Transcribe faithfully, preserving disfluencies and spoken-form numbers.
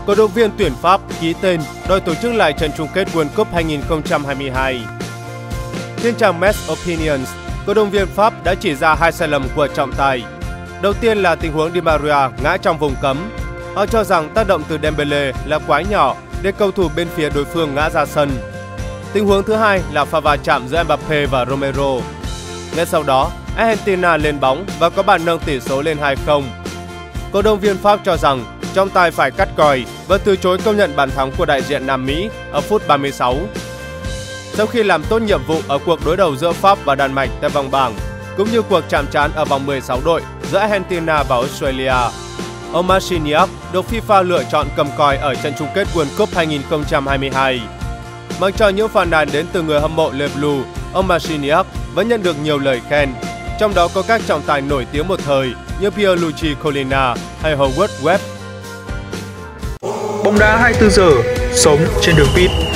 cổ động viên tuyển Pháp ký tên đòi tổ chức lại trận chung kết World Cup hai nghìn không trăm hai mươi hai. Trên trang Match Opinions, cổ động viên Pháp đã chỉ ra hai sai lầm của trọng tài. Đầu tiên là tình huống Di Maria ngã trong vùng cấm. Họ cho rằng tác động từ Dembele là quá nhỏ để cầu thủ bên phía đối phương ngã ra sân. Tình huống thứ hai là pha va chạm giữa Mbappe và Romero. Ngay sau đó, Argentina lên bóng và có bàn nâng tỷ số lên hai không. Cổ động viên Pháp cho rằng trọng tài phải cắt còi và từ chối công nhận bàn thắng của đại diện Nam Mỹ ở phút ba mươi sáu. Sau khi làm tốt nhiệm vụ ở cuộc đối đầu giữa Pháp và Đan Mạch tại vòng bảng, cũng như cuộc chạm trán ở vòng mười sáu đội giữa Argentina và Australia, ông Marciniak được FIFA lựa chọn cầm còi ở trận chung kết World Cup hai nghìn không trăm hai mươi hai. Mặc cho những phàn nàn đến từ người hâm mộ Le Bleu, ông Marciniak vẫn nhận được nhiều lời khen, trong đó có các trọng tài nổi tiếng một thời như Pierluigi Collina hay Howard Webb. Bóng đá hai mươi tư giờ, sống trên đường pit.